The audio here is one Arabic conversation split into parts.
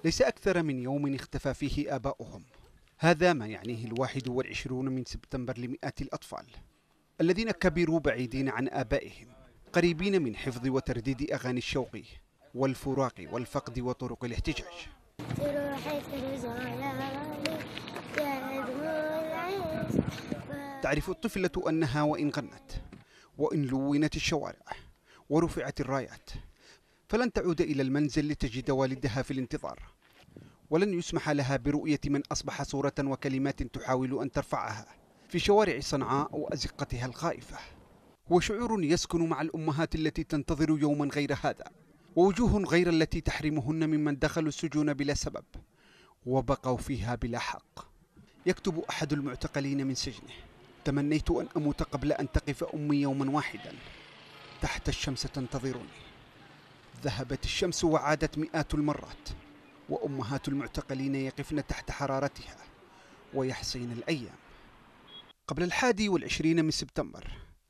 ليس أكثر من يوم اختفى فيه آباؤهم. هذا ما يعنيه 21 من سبتمبر لمئات الأطفال الذين كبروا بعيدين عن آبائهم، قريبين من حفظ وترديد أغاني الشوق والفراق والفقد وطرق الاحتجاج. تعرف الطفلة أنها وإن غنت وإن لونت الشوارع ورفعت الرايات فلن تعود إلى المنزل لتجد والدها في الانتظار، ولن يسمح لها برؤية من أصبح صورة وكلمات تحاول أن ترفعها في شوارع صنعاء وأزقتها الخائفة. هو شعور يسكن مع الأمهات التي تنتظر يوما غير هذا، ووجوه غير التي تحرمهن ممن دخلوا السجون بلا سبب وبقوا فيها بلا حق. يكتب أحد المعتقلين من سجنه: تمنيت أن أموت قبل أن تقف أمي يوما واحدا تحت الشمس تنتظرني. ذهبت الشمس وعادت مئات المرات، وأمهات المعتقلين يقفن تحت حرارتها ويحصين الأيام. قبل 21 من سبتمبر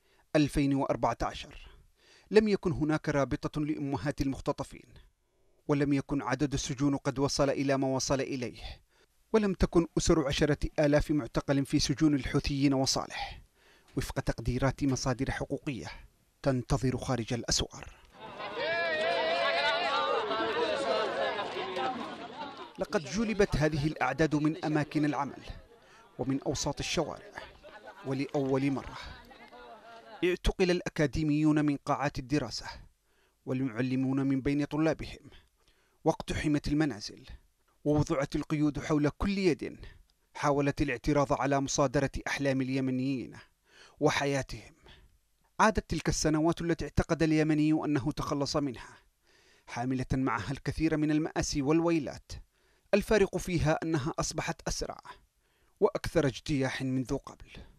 2014 لم يكن هناك رابطة لأمهات المختطفين، ولم يكن عدد السجون قد وصل إلى ما وصل إليه، ولم تكن أسر 10,000 معتقل في سجون الحوثيين وصالح وفق تقديرات مصادر حقوقية تنتظر خارج الأسوار. لقد جلبت هذه الأعداد من أماكن العمل ومن أوساط الشوارع، ولأول مرة اعتقل الأكاديميون من قاعات الدراسة والمعلمون من بين طلابهم، واقتحمت المنازل ووضعت القيود حول كل يد حاولت الاعتراض على مصادرة أحلام اليمنيين وحياتهم. عادت تلك السنوات التي اعتقد اليمني أنه تخلص منها، حاملة معها الكثير من المآسي والويلات. الفارق فيها أنها أصبحت أسرع وأكثر اجتياح منذ قبل.